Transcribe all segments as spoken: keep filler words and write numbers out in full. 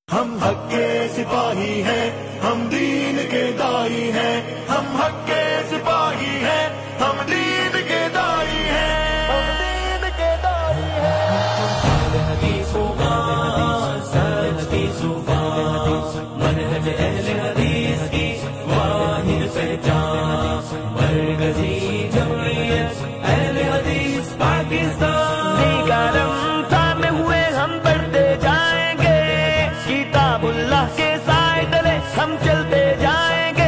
ہم حق کے سپاہی ہیں، ہم دین کے دائی ہیں، ہم حق کے سپاہی ہیں، ہم دین کے دائی ہیں، ہم دین کے دائی ہیں۔ کی زبان سچ کی زبان، منہج اہل حدیث کی واحد پہچان، مرکزی جمعیت اہل حدیث پاکستان۔ نیکارم تھامے ہوئے ہم بڑھتے جائیں گے، کتاب اللہ کے سائے تلے ہم چلتے جائیں گے۔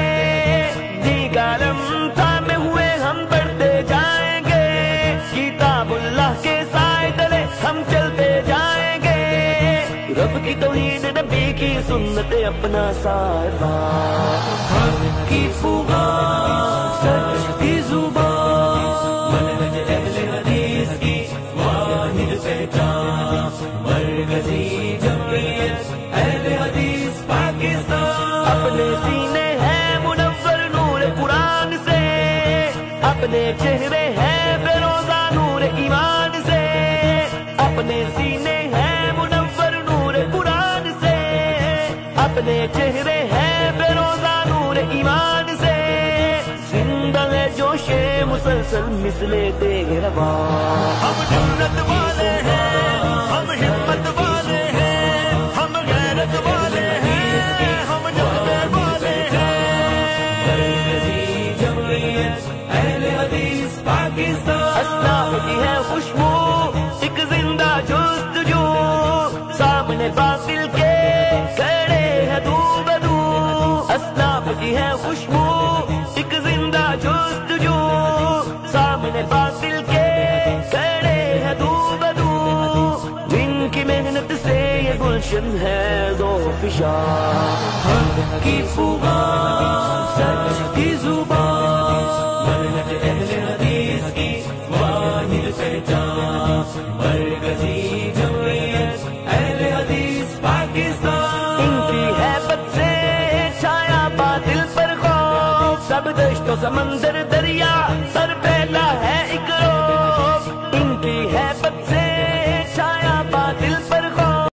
نیکارم تھامے ہوئے ہم بڑھتے جائیں گے، کتاب اللہ کے سائے تلے ہم چلتے جائیں گے۔ رب کی توحید نبی کی سنت اپنا سارفان، حق کی فغان سچ کی زبان، منہج اہل حدیث کی واحد پہچان، مرکزی جمعیت اہل حدیث پاکستان۔ اپنے سینے ہیں منور نور قرآن سے، اپنے چہرے ہیں فیروزہ نور ایمان سے۔ اپنے سینے ہیں منور نور قرآن سے، اپنے چہرے ہیں فیروزہ نور ایمان سے۔ زندہ ہے جوش مسلسل مثل تیغ روان، ہم جنت والے ہیں، ہم ہمت والے ہیں، ہم غیرت والے ہیں، ہم جذبے والے ہیں۔ مرکزی جمعیت اہل حدیث پاکستان۔ اسلاف کی ہے خوشبو ایک زندہ جستجو، سامنے باطل کے کھڑے ہیں دو بدو۔ اسلاف کی ہے خوشبو ایک زندہ جستجو، سامنے باطل کے کھڑے ہیں دو بدو۔ جن کی محنت سے یہ گلشن ہے ذوفشان، حق کی فغان سچ کی زبان، منہج اہل حدیث کی واحد پہچان، مرکزی جمعیت اہل حدیث پاکستان۔ ان کی ہیبت سے چھایا باطل پر خوف، سب دشت و سمندر دریا